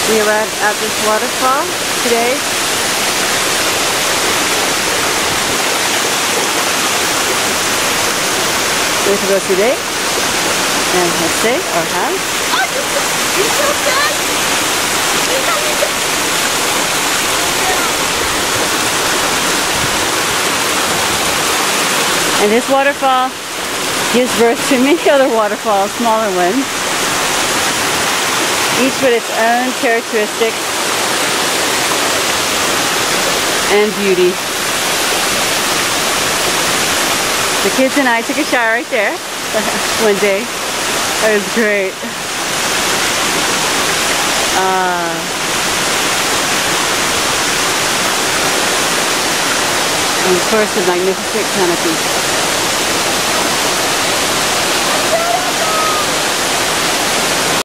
We are at this waterfall today. With Rosidey and Jose, our house. And this waterfall gives birth to many other waterfalls, smaller ones, each with its own characteristics and beauty. The kids and I took a shower right there one day. It was great. And of course the magnificent canopy.